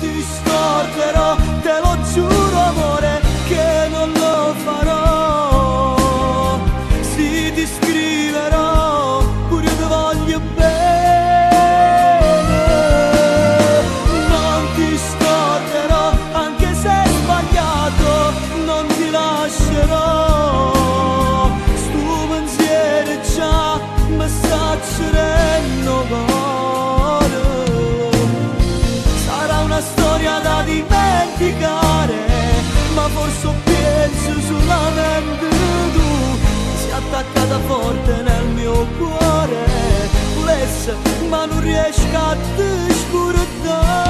ti scorderò, te lo giuro amore che non lo farò. Sì, ti scriverò, pure io ti voglio bene. Non ti scorderò, anche se hai sbagliato, non ti lascerò. Sto pensiero già mi sta cerendo cuore. Sarà una storia da dimenticare, ma forse penso solamente tu. Sei attaccata forte nel mio cuore, ma non riesco a te scordare.